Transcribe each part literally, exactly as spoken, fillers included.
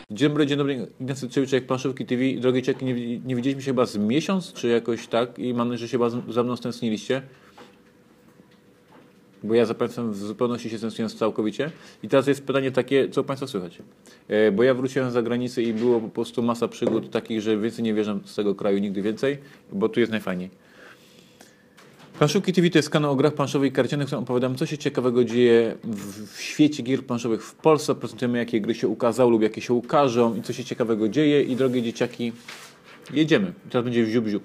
Dzień dobry, dzień dobry, Ignacy Trzewiczek, Planszówki T V. Drogie cieki, nie, nie widzieliśmy się chyba z miesiąc, czy jakoś tak i mam nadzieję, że się chyba za mną stęskniliście. Bo ja za Państwem w zupełności się stęskniłem całkowicie. I teraz jest pytanie takie, co Państwa słychać? E, bo ja wróciłem z zagranicy i było po prostu masa przygód takich, że więcej nie wierzę z tego kraju nigdy więcej, bo tu jest najfajniej. Planszówki T V to jest kanał o grach planszowych i karcianych, w którym opowiadam, co się ciekawego dzieje w, w świecie gier planszowych w Polsce. Prezentujemy, jakie gry się ukazały lub jakie się ukażą i co się ciekawego dzieje. I drogie dzieciaki, jedziemy. Teraz będzie wziup, wziup.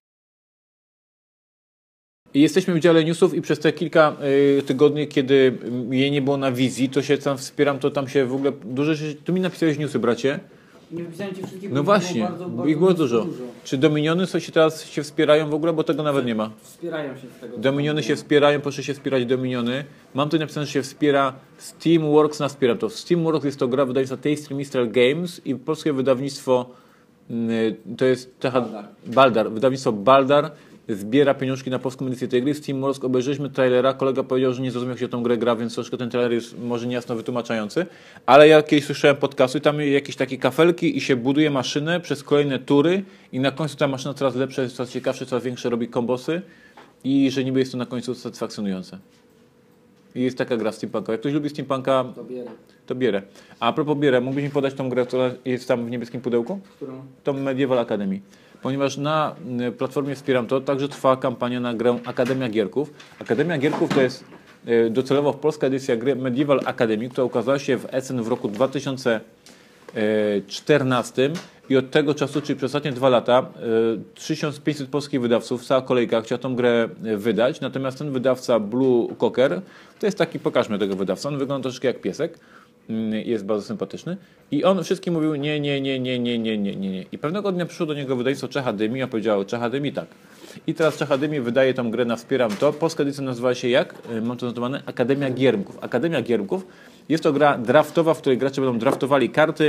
I jesteśmy w dziale newsów i przez te kilka y, tygodni, kiedy jej nie było na wizji, to się tam wspieram, to tam się w ogóle dużo rzeczy... Tu mi napisałeś newsy, bracie. Nie wypisałem ci wszystkich, no właśnie, było bardzo, bardzo ich było dużo. dużo. Czy Dominiony coś się teraz się wspierają w ogóle, bo tego nawet nie ma? Wspierają się z tego. Dominiony się wspierają, proszę się wspierać Dominiony. Mam tu napisane, że się wspiera Steamworks, nas wspiera to. Steamworks jest to gra wydawnictwa Tasty Mistral Games i polskie wydawnictwo to jest Baldar. Baldar. Wydawnictwo Baldar zbiera pieniążki na polską edycję tej gry. Steamworks, obejrzeliśmy trailera, kolega powiedział, że nie zrozumiał, jak się tą grę gra, więc troszkę ten trailer jest może niejasno wytłumaczający, ale ja kiedyś słyszałem podcastu i tam jakieś takie kafelki i się buduje maszynę przez kolejne tury i na końcu ta maszyna coraz lepsza, jest coraz ciekawsza, coraz większe robi kombosy i że niby jest to na końcu satysfakcjonujące. I jest taka gra steampunka. Jak ktoś lubi steampunka, to bierę. To bierę. A, a propos bierę, mógłbyś mi podać tą grę, która jest tam w niebieskim pudełku? Którą? Tą Medieval Academy. Ponieważ na platformie Wspieram to także trwa kampania na grę Akademia Gierków. Akademia Gierków to jest docelowo polska edycja gry Medieval Academy, która ukazała się w Essen w roku dwa tysiące czternastym i od tego czasu, czyli przez ostatnie dwa lata, tysiąc pięćset polskich wydawców, cała kolejka chciała tą grę wydać, natomiast ten wydawca Blue Cocker, to jest taki, pokażmy tego wydawcę, on wygląda troszeczkę jak piesek, jest bardzo sympatyczny i on wszystkim mówił nie, nie, nie, nie, nie, nie, nie, nie, nie. I pewnego dnia przyszło do niego wydawnictwo Czechadymi, a powiedziało Czechadymi tak. I teraz Czechadymi wydaje tą grę na Wspieram to. Polska edycja nazywa się jak? Mam to notowane? Akademia Giermków. Akademia Giermków jest to gra draftowa, w której gracze będą draftowali karty,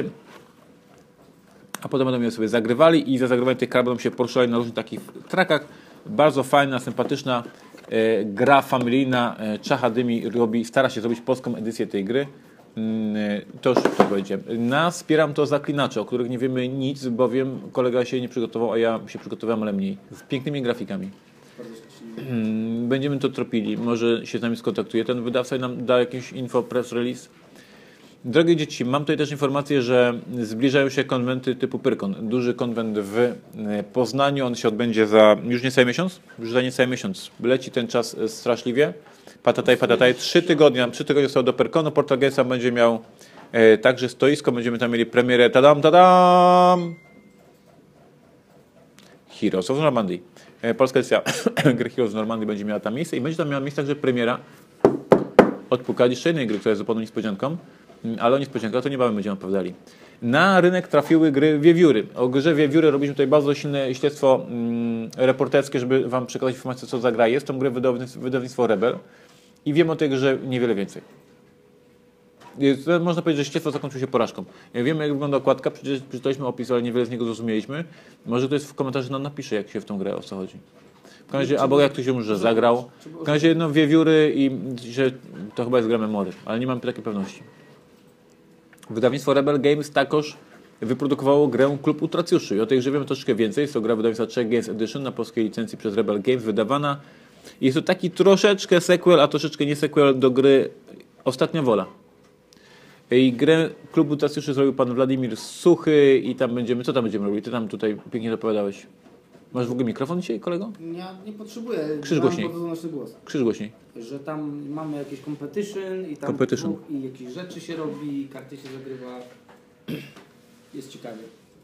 a potem będą je sobie zagrywali i za zagrywanie tych kart będą się poruszali na różnych takich trakach. Bardzo fajna, sympatyczna e, gra familijna. E, Czechadymi robi, stara się zrobić polską edycję tej gry. To już to powiedziałem. Na Wspieram to zaklinacze, o których nie wiemy nic, bowiem kolega się nie przygotował, a ja się przygotowałem, ale mniej. Z pięknymi grafikami. Będziemy to tropili. Może się z nami skontaktuje ten wydawca i nam da jakieś info, press release. Drogie dzieci, mam tutaj też informację, że zbliżają się konwenty typu Pyrkon. Duży konwent w Poznaniu. On się odbędzie za już niecały miesiąc? Już za niecały miesiąc. Leci ten czas straszliwie. Patataj, patataj. Trzy tygodnie, trzy tygodnie są do Pyrkonu. Portal Gamesa będzie miał e, także stoisko. Będziemy tam mieli premierę. Tadam, tadam! Heroes of Normandy. E, polska edycja gry Heroes of Normandy będzie miała tam miejsce i będzie tam miała miejsce także premiera odpukali jeszcze jednej gry, która jest zupełną niespodzianką, ale o niespodziankę to niebawem będziemy opowiadali. Na rynek trafiły gry Wiewióry. O grze Wiewióry robiliśmy tutaj bardzo silne śledztwo mm, reporterskie, żeby wam przekazać informację, co za gra jest. Tą grę wydawnictwo, wydawnictwo Rebel i wiem o tej grze niewiele więcej. Jest, można powiedzieć, że śledztwo zakończyło się porażką. Ja wiemy, jak wygląda okładka, przecież przeczytaliśmy opis, ale niewiele z niego zrozumieliśmy. Może ktoś w komentarzu nam napisze, jak się w tą grę o co chodzi. W razie, albo jak ktoś już że zagrał. W razie no, Wiewióry i że to chyba jest gra memory, ale nie mam takiej pewności. Wydawnictwo Rebel Games takoż wyprodukowało grę Klub Utracjuszy i o tej grze wiemy troszeczkę więcej. Jest to gra wydawnictwa Czech Games Edition na polskiej licencji przez Rebel Games wydawana. Jest to taki troszeczkę sequel, a troszeczkę nie sequel do gry Ostatnia Wola. I grę Klub Utracjuszy zrobił pan Władimir Suchy i tam będziemy, co tam będziemy robili? Ty tam tutaj pięknie dopowiadałeś. Masz w ogóle mikrofon dzisiaj, kolego? Ja nie potrzebuję. Krzyż głośniej. Głos. Krzyż głośniej. Że tam mamy jakieś competition i tam competition. i jakieś rzeczy się robi, i karty się zagrywa. Jest ciekawie.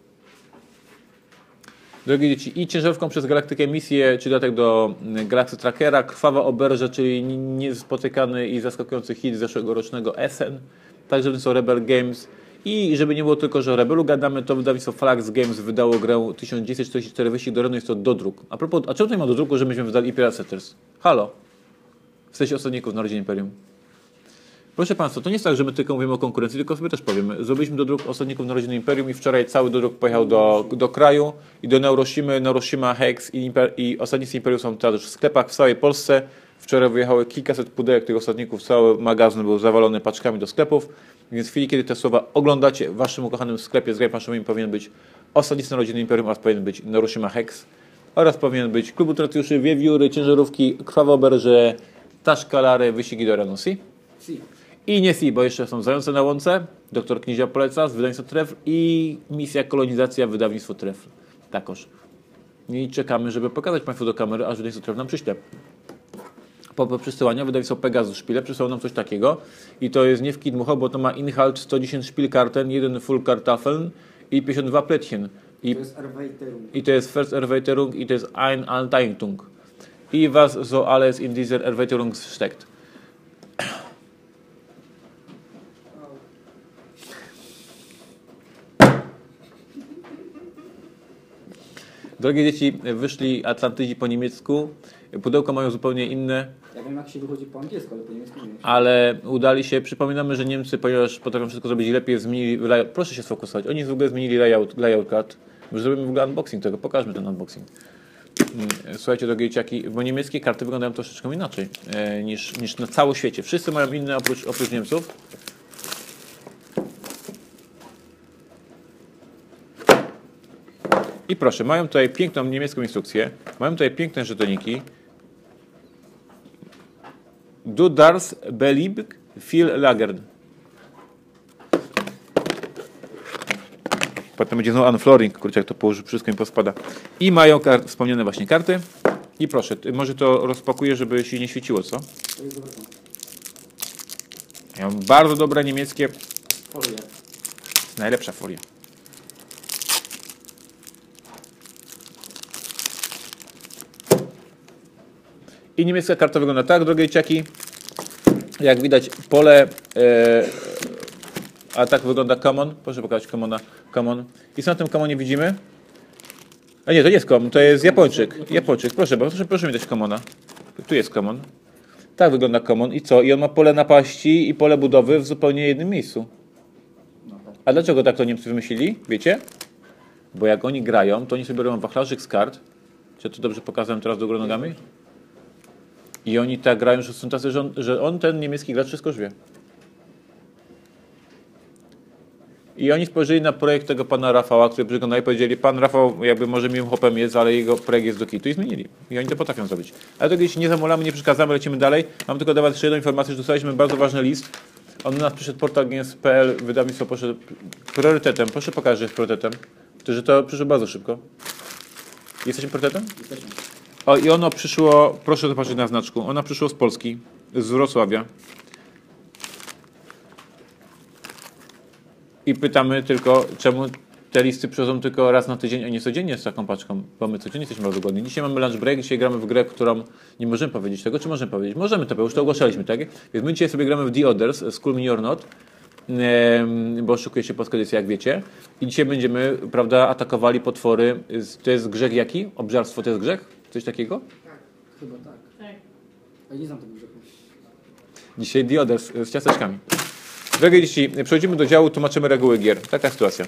Drogie dzieci, i ciężarówką przez galaktykę misję, czy dodatek do Galaxy Trackera, Krwawa Oberże, czyli niespotykany i zaskakujący hit zeszłegorocznego Essen. Także to są Rebel Games. I żeby nie było tylko, że o Rebelu gadamy, to wydawnictwo Flax Games wydało grę tysiąc dziewięćset czterdzieści cztery Wyścig do Renu, jest to dodruk. A propos, a czemu to nie ma dodruku, że myśmy wydali Imperial Settlers? Halo? W sensie osadników Narodzin Imperium. Proszę Państwa, to nie jest tak, że my tylko mówimy o konkurencji, tylko sobie też powiemy. Zrobiliśmy dodruk osadników Narodzin Imperium i wczoraj cały dodruk pojechał do, do kraju i do Neuroshimy, Neuroshima, Hex i, Imper i osadnicy Imperium są teraz w sklepach w całej Polsce. Wczoraj wyjechały kilkaset pudełek tych osadników, cały magazyn był zawalony paczkami do sklepów. Więc w chwili, kiedy te słowa oglądacie w waszym ukochanym sklepie z grami planszowymi, powinien być Osadnictwo Rodziny Imperium oraz powinien być Norushima Hex oraz powinien być Klub Ultratiuszy, Wiewióry, Ciężarówki, Krwawe Oberże, Taszkalary, Wyścigi do Arenu Si. Si. I nie Si, bo jeszcze są Zające na łące, Doktor Knizia poleca z wydawnictwa Trefl i Misja Kolonizacja, wydawnictwo Trefl. Takoż. I czekamy, żeby pokazać Państwu do kamery, aż wydawnictwo Trefl nam przyśle. Po, po przysyłaniu wydawnictwo Pegasus Szpile przysłało nam coś takiego i to jest nie w Kidmucho, bo to ma Inhalt sto dziesięć Spielkarten, jeden Full Kartoffeln i pięćdziesiąt dwa Plättchen. I To jest Erweiterung. I to jest First Erweiterung i to jest Ein Anleitung. I was so alles in dieser Erweiterung steckt. Drogie dzieci, wyszli Atlantydzi po niemiecku. Pudełka mają zupełnie inne. Ja wiem jak się wychodzi po angielsku, ale po niemiecku nie wiem. Ale udali się, przypominamy, że Niemcy, ponieważ potrafią wszystko zrobić lepiej, zmienili layout. Proszę się sfokusować, oni w ogóle zmienili layout, layout card. Może zrobimy w ogóle unboxing tego, pokażmy ten unboxing. Słuchajcie, drogie dzieciaki, bo niemieckie karty wyglądają troszeczkę inaczej e, niż, niż na całym świecie. Wszyscy mają inne oprócz, oprócz Niemców. I proszę, mają tutaj piękną niemiecką instrukcję, mają tutaj piękne żetoniki. Du darfst beliebig viel lagern. Potem będzie znowu unflooring, kurczę, jak to położy, wszystko im pospada. I mają kart, wspomniane właśnie karty. I proszę, ty, może to rozpakuję, żeby się nie świeciło, co? To jest dobre. Mają bardzo dobre niemieckie, Folia. jest najlepsza folia. I niemiecka karta wygląda tak, drogie dzieciaki. Jak widać pole, e, a tak wygląda common. Proszę pokazać commona, common. I co na tym commonie widzimy? A nie, to nie jest common, to jest Japończyk. Japończyk, proszę, proszę, proszę mi dać commona. Tu jest common. Tak wygląda common. I co? I on ma pole napaści i pole budowy w zupełnie jednym miejscu. A dlaczego tak to Niemcy wymyślili? Wiecie? Bo jak oni grają, to oni sobie robią wachlarzyk z kart. Czy ja to dobrze pokazałem teraz do góry nogami? I oni tak grają, że są tacy, że on, że on ten niemiecki gracz, wszystko już wie. I oni spojrzeli na projekt tego pana Rafała, który przyglądał i powiedzieli, pan Rafał jakby może miłym hopem jest, ale jego projekt jest do kitu i zmienili. I oni to potrafią zrobić. Ale to jeśli nie zamulamy, nie przeszkadzamy, lecimy dalej. Mam tylko dawać jeszcze jedną informację, że dostaliśmy bardzo ważny list. On do nas przyszedł, portal Games kropka p l, wydawnictwo poszedł priorytetem. Proszę pokażę, że jest priorytetem. To, że to przyszło bardzo szybko. Jesteśmy priorytetem? Jesteśmy. O, i ono przyszło, proszę zobaczyć na znaczku, ono przyszło z Polski, z Wrocławia. I pytamy tylko, czemu te listy przychodzą tylko raz na tydzień, a nie codziennie z taką paczką, bo my codziennie jesteśmy bardzo głodni. Dzisiaj mamy lunch break, dzisiaj gramy w grę, którą nie możemy powiedzieć tego, czy możemy powiedzieć? Możemy to, bo już to ogłaszaliśmy, tak? Więc my dzisiaj sobie gramy w The Others, School Me or Not, bo szykuje się polska edycja, jak wiecie. I dzisiaj będziemy, prawda, atakowali potwory. To jest grzech jaki? Obżarstwo to jest grzech? Coś takiego? Tak. Chyba tak. Tak. Ja nie znam tego grzechu. Dzisiaj The Others z ciasteczkami. Drogie dzieci, przechodzimy do działu, tłumaczymy reguły gier. Taka sytuacja.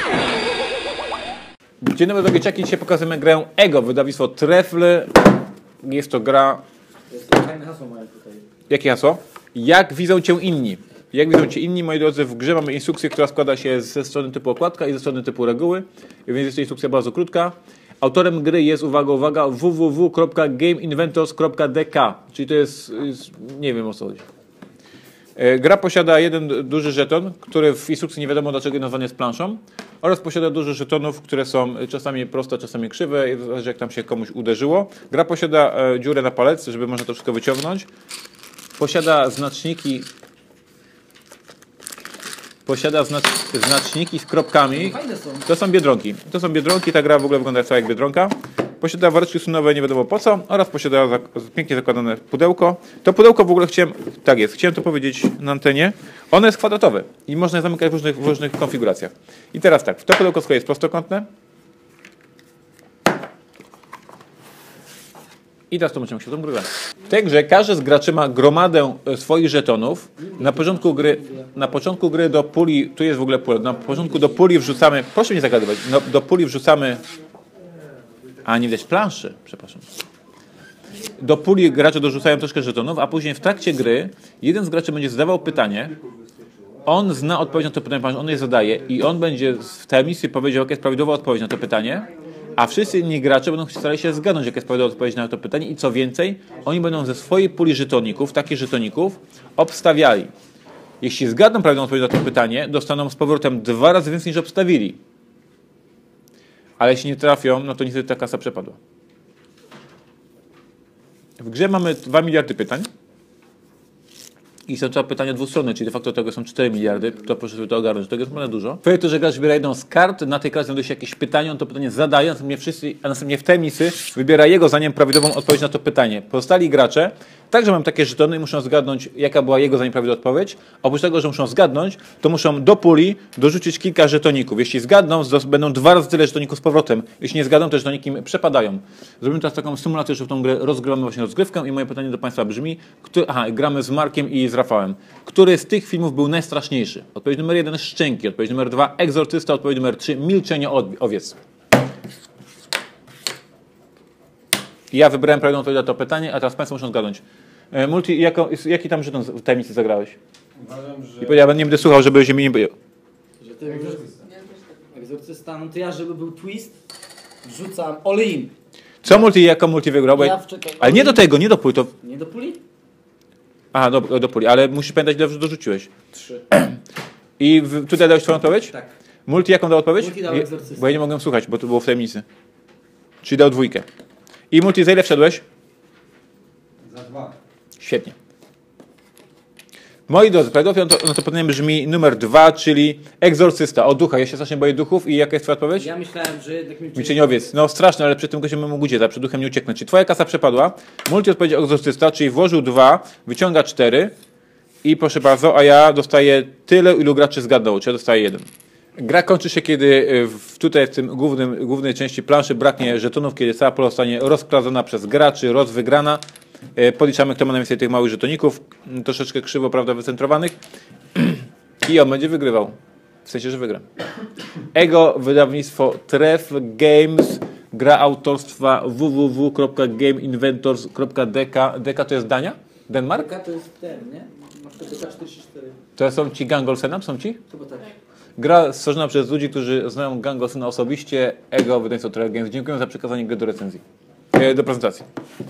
Dzień dobry, drogie dzieciaki. Dzisiaj pokażemy grę Ego, wydawnictwo Trefl. Jest to gra... To jest fajne hasło mają tutaj. Jakie hasło? Jak widzą cię inni? Jak widzą cię inni, moi drodzy, w grze mamy instrukcję, która składa się ze strony typu okładka i ze strony typu reguły. Więc jest to instrukcja bardzo krótka. Autorem gry jest, uwaga, uwaga, w w w kropka game inventors kropka d k. Czyli to jest, jest, nie wiem o co chodzi. Gra posiada jeden duży żeton, który w instrukcji nie wiadomo dlaczego nazwany jest planszą, oraz posiada dużo żetonów, które są czasami proste, czasami krzywe, zależy jak tam się komuś uderzyło. Gra posiada e, dziurę na palec, żeby można to wszystko wyciągnąć. Posiada znaczniki Posiada znacz, znaczniki z kropkami. Fajne są. To są biedronki. To są biedronki, ta gra w ogóle wygląda cała jak biedronka. Posiada woreczki sunowe nie wiadomo po co oraz posiada zak pięknie zakładane pudełko. To pudełko w ogóle chciałem, tak jest, chciałem to powiedzieć na antenie. Ono jest kwadratowe i można je zamykać w różnych, w różnych konfiguracjach. I teraz tak, to pudełko z kolei jest prostokątne. I teraz to musimy się tą grę. W tej grze każdy z graczy ma gromadę swoich żetonów. Na początku gry, na początku gry do puli, tu jest w ogóle pula, na początku do puli wrzucamy, proszę nie zagadywać, no, do puli wrzucamy, a nie widać planszy, przepraszam. Do puli gracze dorzucają troszkę żetonów, a później w trakcie gry jeden z graczy będzie zadawał pytanie on zna odpowiedź na to pytanie, ponieważ on je zadaje i on będzie w tajemnicy powiedział, jaka jest prawidłowa odpowiedź na to pytanie, a wszyscy inni gracze będą starali się zgadnąć, jaka jest prawidłowa odpowiedź na to pytanie i co więcej, oni będą ze swojej puli żetoników, takich żetoników, obstawiali. Jeśli zgadną prawidłową odpowiedź na to pytanie, dostaną z powrotem dwa razy więcej niż obstawili. Ale jeśli nie trafią, no to niestety ta kasa przepadła. W grze mamy dwa miliardy pytań. I są to pytania dwustronne, czyli de facto tego są cztery miliardy, to proszę sobie to ogarnąć, tego jest naprawdę dużo. Projekt, że gracz wybiera jedną z kart, na tej karcie znajduje się jakieś pytanie, on to pytanie zadaje, następnie wszyscy, a następnie w tajemnicy wybiera jego zdaniem prawidłową odpowiedź na to pytanie. Pozostali gracze także mają takie żetony i muszą zgadnąć, jaka była jego zdaniem prawidłowa odpowiedź. Oprócz tego, że muszą zgadnąć, to muszą do puli dorzucić kilka żetoników. Jeśli zgadną, będą dwa razy tyle żetoników z powrotem. Jeśli nie zgadną, to żetoniki im przepadają. Zrobimy teraz taką symulację, że w tą grę rozgrywamy właśnie rozgrywkę i moje pytanie do Państwa brzmi, który, aha, gramy z Markiem i z Rafałem. Który z tych filmów był najstraszniejszy? Odpowiedź numer jeden, Szczęki. Odpowiedź numer dwa, Egzorcysta. Odpowiedź numer trzy, Milczenie owiec. Ja wybrałem prawidłową odpowiedź na to pytanie, a teraz Państwo muszą zgadnąć. Multi, jako, jaki tam żeton w tajemnicy zagrałeś? Uważam, że... I powiedziałem, nie będę słuchał, żeby się mi nie... Że ty egzorcysta. Egzorcysta, no to ja, żeby był twist, wrzucam all in. Co Multi, jako Multi wygrał? Bo... Ja wczekaj, Ale nie do tego, nie do puli, to... Nie do puli? Aha, do, do puli, ale musisz pamiętać, ile dorzuciłeś. Trzy. I w, tutaj dałeś twoją odpowiedź? Tak. Multi, jaką dał odpowiedź? Multi dał Je, egzorcystę. bo ja nie mogłem słuchać, bo to było w tajemnicy. Czyli dał dwójkę. I Multi, za ile wszedłeś? Za dwa. Świetnie. Moi drodzy, prawidłowo no to, no to pytanie brzmi numer dwa, czyli Egzorcysta, o ducha. Ja się strasznie boję duchów i jaka jest twoja odpowiedź? Ja myślałem, że jednak milczenie... Milczeniowiec. No straszne, ale przy tym gościem mógł uciec, a przed duchem nie ucieknę. Czyli twoja kasa przepadła. Multi odpowiedział Egzorcysta, czyli włożył dwa, wyciąga cztery i proszę bardzo, a ja dostaję tyle, ilu graczy zgadnęło, czyli ja dostaję jeden. Gra kończy się, kiedy w, tutaj w tym głównym, głównej części planszy braknie żetonów, kiedy cała pola zostanie rozprowadzona przez graczy, rozwygrana. Podliczamy, kto ma najwięcej tych małych żetoników, troszeczkę krzywo, prawda, wycentrowanych i on będzie wygrywał. W sensie, że wygra. Ego, wydawnictwo Tref Games, gra autorstwa w w w kropka game inventors kropka d k. D K to jest Dania? Denmark? D K to jest ten, nie? Masz to D K czterdzieści cztery. To są ci Gangolsena? Są ci? Chyba tak. Gra stworzona przez ludzi, którzy znają Gangolsena osobiście. Ego, wydawnictwo Tref Games. Dziękuję za przekazanie gry do recenzji. E, do prezentacji.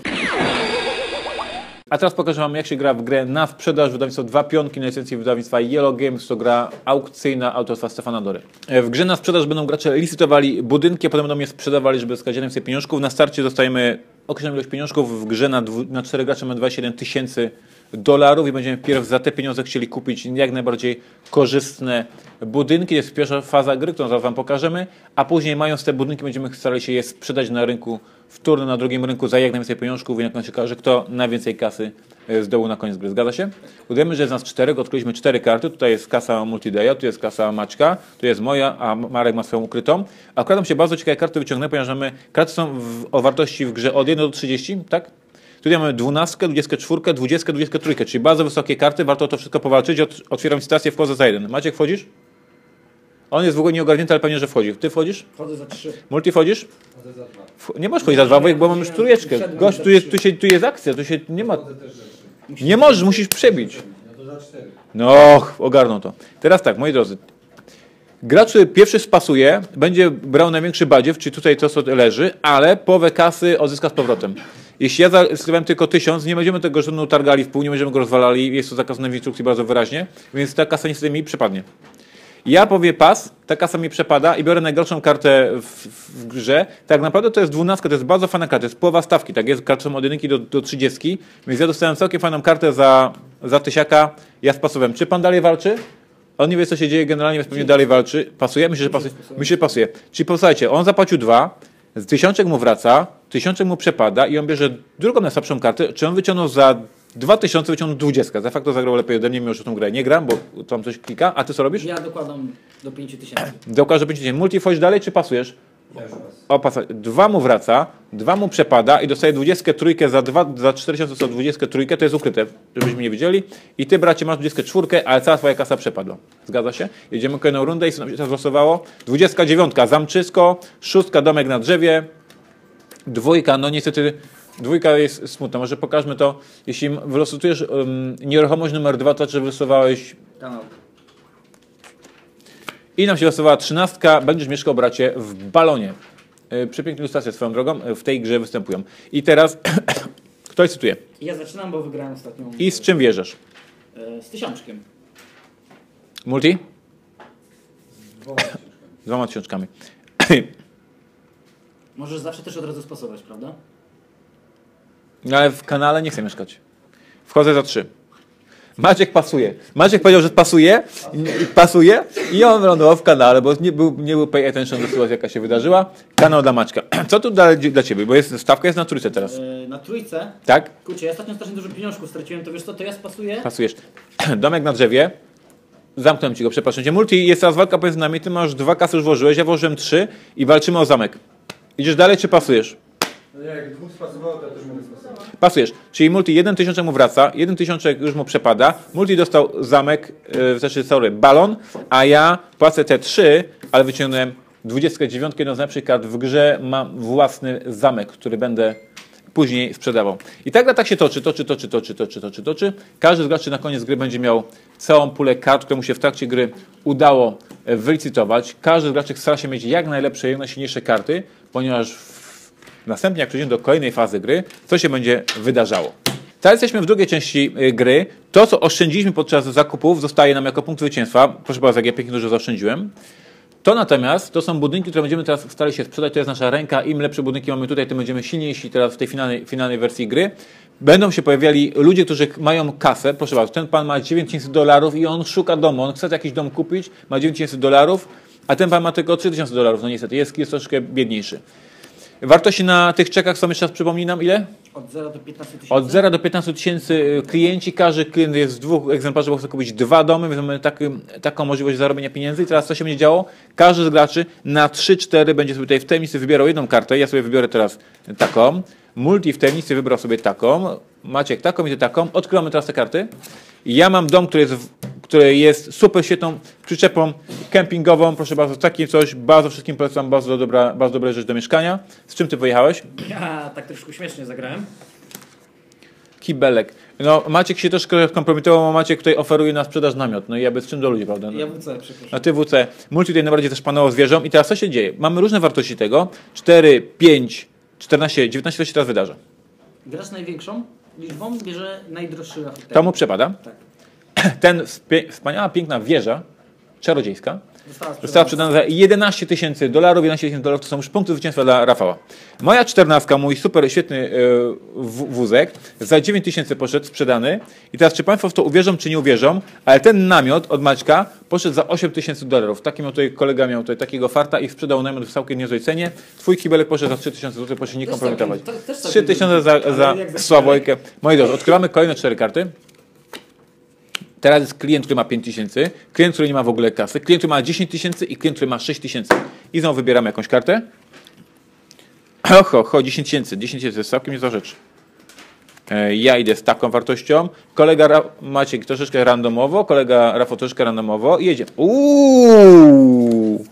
A teraz pokażę Wam, jak się gra w grę na sprzedaż. Wydawnictwo Dwa Pionki na licencji wydawnictwa Yellow Games. To gra aukcyjna autorstwa Stefana Dory. W grze na sprzedaż będą gracze licytowali budynki, a potem będą je sprzedawali, żeby zyskać więcej pieniążków. Na starcie dostajemy określoną ilość pieniążków. W grze na, dwu, na cztery gracze mamy dwadzieścia jeden tysięcy dolarów i będziemy pierw za te pieniądze chcieli kupić jak najbardziej korzystne budynki. To jest pierwsza faza gry, którą zaraz Wam pokażemy, a później mając te budynki będziemy starali się je sprzedać na rynku wtórnym, na drugim rynku za jak najwięcej pieniążków i na końcu się okaże, kto najwięcej kasy zdobył na koniec gry. Zgadza się? Udajemy, że jest nas czterech, odkryliśmy cztery karty. Tutaj jest kasa Multideja, tu jest kasa Maćka, tu jest moja, a Marek ma swoją ukrytą. A akurat nam się bardzo ciekawe karty wyciągnę, ponieważ mamy, karty są w, o wartości w grze od jeden do trzydziestu, tak? Tutaj mamy dwunastkę, dwudziestkę czwórkę, dwudziestkę, dwudziestkę trójkę, czyli bardzo wysokie karty, warto to wszystko powalczyć. Ot, otwieram licytację, wchodzę za jeden. Maciek, wchodzisz? On jest w ogóle nieogarnięty, ale pewnie, że wchodzi. Ty wchodzisz? Wchodzę za trzy. Multi, wchodzisz? Chodzę za dwa. Wch nie możesz wchodzić za dwa, bo, bo mam już trójeczkę. Gość, tu jest, tu, się, tu jest akcja, tu się nie ma... Chodzę też za trzy. Nie możesz, musisz przebić. No to za cztery. No, ogarną to. Teraz tak, moi drodzy. Gracz, który pierwszy spasuje, będzie brał największy badziew, czyli tutaj to, co leży, ale połowę kasy odzyska z powrotem. Jeśli ja zastawiam tylko tysiąc, nie będziemy tego żadną targali w pół, nie będziemy go rozwalali, jest to zakazane w instrukcji bardzo wyraźnie, więc ta kasa niestety mi przypadnie. Ja powie pas, ta kasa mi przepada i biorę najgorszą kartę w, w grze. Tak naprawdę to jest dwunastka, to jest bardzo fajna karta, to jest połowa stawki, tak jest, karty są od jedynki do, do trzydziestki, więc ja dostałem całkiem fajną kartę za, za tysiaka, ja spasowałem. Czy pan dalej walczy? On nie wie, co się dzieje generalnie, więc pewnie dalej walczy. Pasuje? Myślę, że pasuje. Myślę, że pasuje. Czyli posłuchajcie, on zapłacił dwa, tysiączek mu wraca, tysiączek mu przepada i on bierze drugą najsłabszą kartę. Czy on wyciągnął za dwa tysiące, wyciągnął dwudziestkę. De facto zagrał lepiej ode mnie, mimo że tą grę nie gram, bo tam coś klika. A ty co robisz? Ja dokładam do pięciu tysięcy. Dokładam do pięciu tysięcy. Multi, wchodzisz dalej, czy pasujesz? Ja już was. O, pasa. Dwa mu wraca, dwa mu przepada i dostaje dwudziestkę trójkę za dwa, za cztery tysiące to dwudziestkę trójkę, to jest ukryte, żebyśmy nie widzieli. I ty, bracie, masz dwudziestkę czwórkę, ale cała twoja kasa przepadła. Zgadza się? Jedziemy kolejną rundę i co nam się teraz losowało? dwudziestka dziewiątka, zamczysko, szóstka, domek na drzewie, dwójka, no niestety dwójka jest smutna. Może pokażmy to. Jeśli wylosujesz um, nieruchomość numer dwa, to znaczy, że wylosowałeś Kanał. I nam się losowała trzynastka, będziesz mieszkał, bracie, w balonie. Przepiękne ilustracje swoją drogą w tej grze występują. I teraz kto cytuje? Ja zaczynam, bo wygrałem ostatnią. I z czym wierzysz? Z tysiączkiem. Multi? Z dwoma książkami. Z dwoma tysiączkami. Możesz zawsze też od razu spasować, prawda? No ale w kanale nie chcę mieszkać. Wchodzę za trzy. Maciek pasuje. Maciek powiedział, że pasuje, pasuje i on lądował w kanale, bo nie był, nie był pay attention do sytuacji, jaka się wydarzyła. Kanał dla Maćka. Co tu dla, dla ciebie? Bo jest, stawka jest na trójce teraz. Yy, na trójce? Tak? Kurczę, ja ostatnio strasznie dużo pieniążków straciłem, to wiesz co, to ja spasuję? Pasujesz. Domek na drzewie. Zamknąłem ci go, przepraszam cię. Multi, jest teraz walka pomiędzy nami, ty masz dwa kasy już włożyłeś, ja włożyłem trzy i walczymy o zamek. Idziesz dalej, czy pasujesz? No nie, jak dwóch spasowało, to ja też mogę spasować. Pasujesz. Czyli Multi jeden tysiączek mu wraca, jeden tysiączek już mu przepada. Multi dostał zamek, yy, znaczy sorry, balon, a ja płacę te trzy, ale wyciągnąłem dwudziestkę dziewiątkę, jedną z najlepszych kart w grze. Mam własny zamek, który będę później sprzedawał. I tak tak się toczy, toczy, toczy, toczy, toczy, toczy, toczy. Każdy z graczy na koniec gry będzie miał całą pulę kart, które mu się w trakcie gry udało wylicytować. Każdy z graczy stara się mieć jak najlepsze, jak najsilniejsze karty, ponieważ następnie, jak przejdziemy do kolejnej fazy gry, co się będzie wydarzało. Teraz jesteśmy w drugiej części gry. To, co oszczędziliśmy podczas zakupów, zostaje nam jako punkt zwycięstwa. Proszę bardzo, jak ja pięknie dużo zaoszczędziłem. To natomiast, to są budynki, które będziemy teraz starali się sprzedać. To jest nasza ręka. Im lepsze budynki mamy tutaj, tym będziemy silniejsi teraz w tej finalnej, finalnej wersji gry. Będą się pojawiali ludzie, którzy mają kasę. Proszę bardzo, ten pan ma dziewięć tysięcy dolarów i on szuka domu. On chce jakiś dom kupić, ma dziewięć tysięcy dolarów, a ten pan ma tylko trzy tysiące dolarów. No niestety, jest, jest troszkę biedniejszy. Wartości na tych czekach są, jeszcze raz przypomnij nam, ile? Od zera do piętnastu tysięcy. Od zera do piętnastu tysięcy klienci. Każdy klient jest w dwóch egzemplarzach, bo chce kupić dwa domy, więc mamy taki, taką możliwość zarobienia pieniędzy. I teraz co się będzie działo? Każdy z graczy na trzy cztery będzie sobie tutaj w tajemnicy wybierał jedną kartę. Ja sobie wybiorę teraz taką. Multi w tajemnicy wybrał sobie taką. Maciek taką i ty taką. Odkrywamy teraz te karty. Ja mam dom, który jest, który jest super świetną przyczepą kempingową. Proszę bardzo, takie coś. Bardzo wszystkim polecam. Bardzo dobra, bardzo dobra rzecz do mieszkania. Z czym ty wyjechałeś? Ja tak troszkę śmiesznie zagrałem. Kibelek. No Maciek się troszkę kompromitował, bo Maciek tutaj oferuje na sprzedaż namiot. No i ja bez czym do ludzi, prawda? No. Ja W C, przepraszam. A ty W C. Multi tutaj najbardziej też panował zwierzą. I teraz co się dzieje? Mamy różne wartości tego. cztery, pięć, czternaście, dziewiętnaście, co się teraz wydarza? Gracz z największą liczbą bierze najdroższy rachunок. To mu przepada. Tak. Ten wspaniała, piękna wieża czarodziejska Została została sprzedana za jedenaście tysięcy dolarów. jedenaście tysięcy dolarów to są już punkty zwycięstwa dla Rafała. Moja czternastka, mój super świetny wózek, za dziewięć tysięcy poszedł sprzedany. I teraz czy Państwo w to uwierzą, czy nie uwierzą, ale ten namiot od Maćka poszedł za osiem tysięcy dolarów. Taki miał tutaj kolega, miał tutaj takiego farta i sprzedał namiot w całkiem niezłej cenie. Twój kibelek poszedł za trzy tysiące złotych, proszę się nie Też kompromitować. całkiem- to- też całkiem trzy tysiące za, dużo. za Ale jak za Sławojkę. Moi drodzy, odkrywamy kolejne cztery karty. Teraz jest klient, który ma pięć tysięcy, klient, który nie ma w ogóle kasy, klient, który ma dziesięć tysięcy i klient, który ma sześć tysięcy. I znowu wybieramy jakąś kartę. Oho, ho, dziesięć tysięcy. dziesięć tysięcy to jest całkiem niezła rzecz. E, ja idę z taką wartością. Kolega Ra Maciek troszeczkę randomowo, kolega Rafał troszeczkę randomowo i jedzie. Uuu.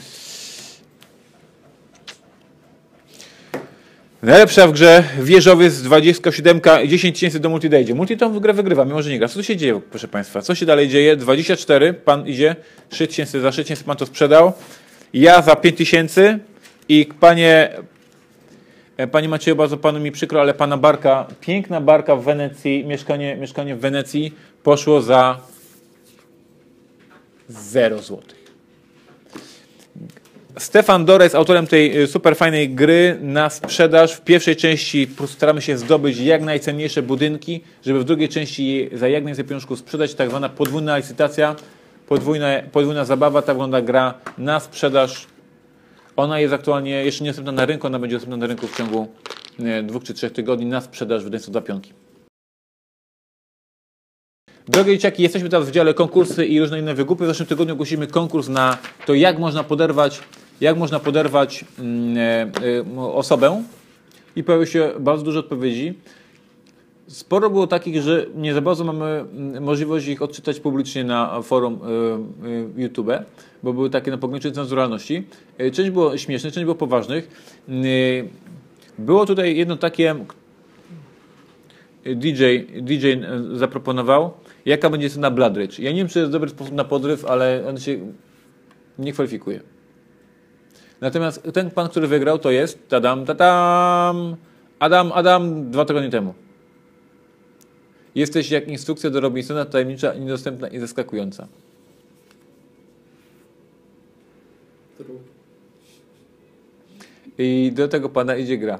Najlepsza w grze wieżowiec dwadzieścia siedem, dziesięć tysięcy do multi dojdzie. Multi tą grę wygrywa, mimo że nie gra. Co tu się dzieje, proszę Państwa? Co się dalej dzieje? dwadzieścia cztery, pan idzie, sześć tysięcy, za sześć tysięcy pan to sprzedał. Ja za pięć tysięcy i panie, panie Macieju, bardzo panu mi przykro, ale pana barka, piękna barka w Wenecji, mieszkanie, mieszkanie w Wenecji poszło za zero złotych. Stefan Dora jest autorem tej super fajnej gry na sprzedaż. W pierwszej części staramy się zdobyć jak najcenniejsze budynki, żeby w drugiej części za jak najwięcej pieniążków sprzedać. Tak zwana podwójna licytacja, podwójna, podwójna zabawa. Tak wygląda gra na sprzedaż. Ona jest aktualnie jeszcze niedostępna na rynku, ona będzie dostępna na rynku w ciągu nie, dwóch czy trzech tygodni na sprzedaż wydawnictwa dla Pionki. Drogie dzieciaki, jesteśmy teraz w dziale konkursy i różne inne wygłupy. W zeszłym tygodniu ogłosimy konkurs na to, jak można poderwać, jak można poderwać mm, e, e, osobę. I pojawiło się bardzo dużo odpowiedzi. Sporo było takich, że nie za bardzo mamy możliwość ich odczytać publicznie na forum y, y, YouTube, bo były takie na pograniczy cenzuralności. Y, część było śmiesznych, część było poważnych. Y, było tutaj jedno takie, D J, D J zaproponował, jaka będzie cena Blood Rage. Ja nie wiem, czy jest dobry sposób na podryw, ale on się nie kwalifikuje. Natomiast ten pan, który wygrał, to jest tadam, tadam, Adam, Adam, dwa tygodnie temu. Jesteś jak instrukcja do Robinsona, tajemnicza, niedostępna i zaskakująca. I do tego pana idzie gra,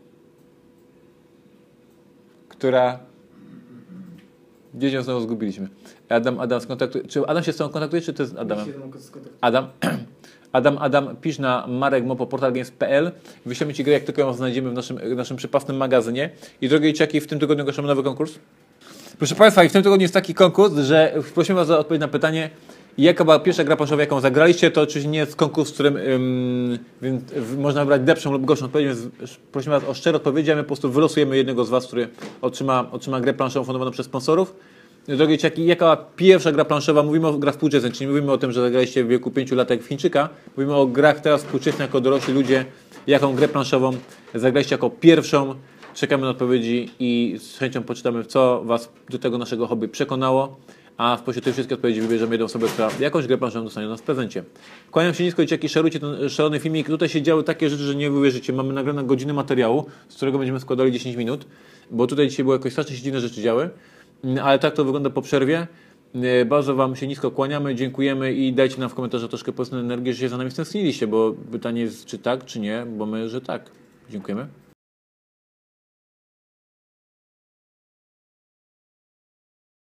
która... Gdzieś ją znowu zgubiliśmy. Adam, Adam, skontaktuje... Czy Adam się z tobą kontaktuje, czy to jest Adamem? Adam, Adam, Adam, pisz na marek mopo portal games kropka p l. Wyślemy ci grę, jak tylko ją znajdziemy w naszym, w naszym przepasnym magazynie. I drogie dzieciaki, w tym tygodniu ogłaszamy nowy konkurs. Proszę Państwa, i w tym tygodniu jest taki konkurs, że prosimy Was o odpowiedź na pytanie, jaka była pierwsza gra planszowa, jaką zagraliście. To oczywiście nie jest konkurs, w którym ym, więc można wybrać lepszą lub gorszą odpowiedź, więc prosimy Was o szczere odpowiedzi, a my po prostu wylosujemy jednego z Was, który otrzyma, otrzyma grę planszową fundowaną przez sponsorów. Drogie dzieciaki, jaka była pierwsza gra planszowa? Mówimy o grach współczesnych, czyli mówimy o tym, że zagraliście w wieku pięciu lat jak w Chińczyka. Mówimy o grach teraz współczesnych jako dorośli ludzie. Jaką grę planszową zagraliście jako pierwszą? Czekamy na odpowiedzi i z chęcią poczytamy, co Was do tego naszego hobby przekonało. A spośród tych wszystkich odpowiedzi wybierzemy jedną osobę, która jakąś grę planszową dostanie u nas w prezencie. Kłaniam się nisko, dzieciaki, szerujcie ten szalony filmik. Tutaj się działy takie rzeczy, że nie uwierzycie. Mamy nagrane godziny materiału, z którego będziemy składali dziesięć minut, bo tutaj dzisiaj było jakoś strasznie się dziwne rzeczy działy. Ale tak to wygląda po przerwie. Bardzo Wam się nisko kłaniamy, dziękujemy i dajcie nam w komentarzach troszkę pozytywnej energii, że się za nami stęskniliście, bo pytanie jest, czy tak, czy nie, bo my, że tak. Dziękujemy.